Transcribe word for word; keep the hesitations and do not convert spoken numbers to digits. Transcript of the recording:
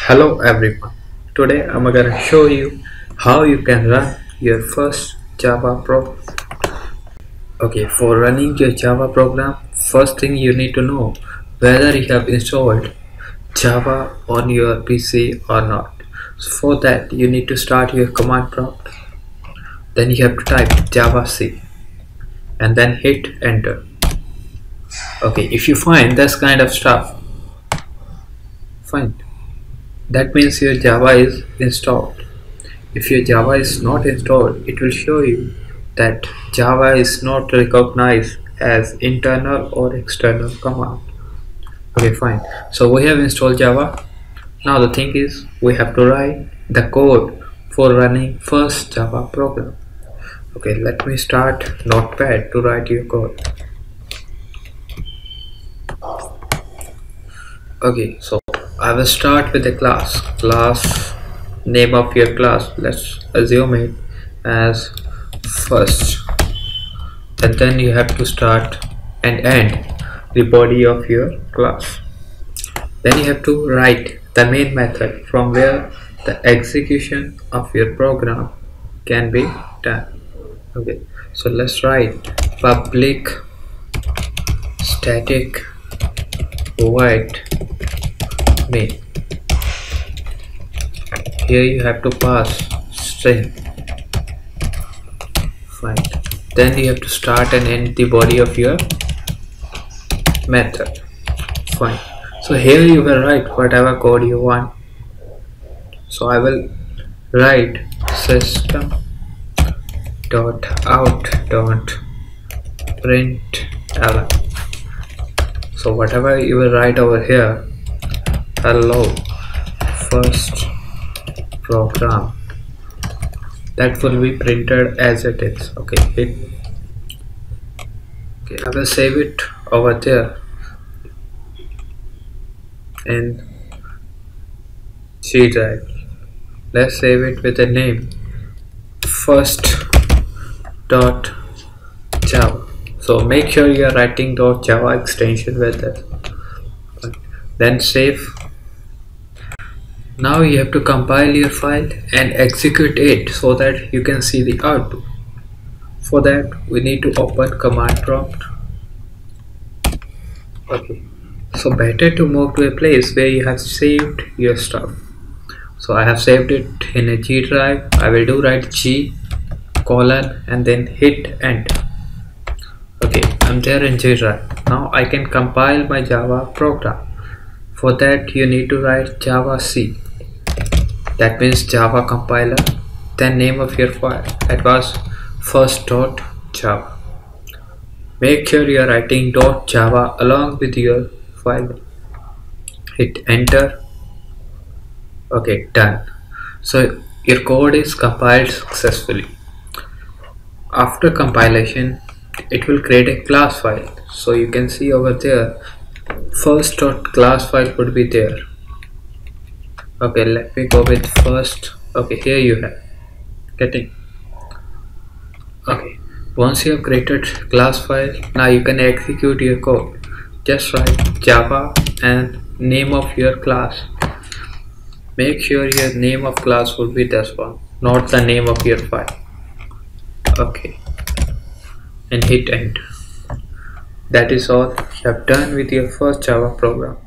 Hello everyone. Today I'm gonna show you how you can run your first Java program. Okay, for running your Java program, first thing you need to know whether you have installed Java on your P C or not. So for that you need to start your command prompt. Then you have to type javac and then hit enter. Okay, if you find this kind of stuff, fine. That means your Java is installed. If your Java is not installed, it will show you that Java is not recognized as internal or external command. Okay, fine. So we have installed Java. Now the thing is, we have to write the code for running first Java program. Okay, let me start Notepad to write your code. Okay, so I will start with the class. Class name of your class, let's assume it as first, and then you have to start and end the body of your class. Then you have to write the main method from where the execution of your program can be done. Okay, so let's write public static void main. Here you have to pass string. Fine. Then you have to start and end the body of your method. Fine. So here you will write whatever code you want. So I will write system dot out dot println. So whatever you will write over here, hello first program, that will be printed as it is. Okay, hit. Okay, I will save it over there in C drive. Let's save it with the name first dot java. So make sure you are writing dot java extension with it. Then save. Now you have to compile your file and execute it so that you can see the output. For that we need to open command prompt. Okay, so better to move to a place where you have saved your stuff. So I have saved it in a G drive. I will do write G colon and then hit enter. Okay, I'm there in G drive. Now I can compile my Java program. For that you need to write javac. That means Java compiler. Then name of your file, that was first dot java. Make sure you are writing dot java along with your file. Hit enter. Okay, done. So your code is compiled successfully. After compilation, it will create a class file. So you can see over there first dot class file could be there. Okay, let me go with first. Okay, here you have getting. Okay, once you have created class file, now you can execute your code. Just write java and name of your class. Make sure your name of class will be this one, not the name of your file. Okay, and hit enter. That is all you have done with your first Java program.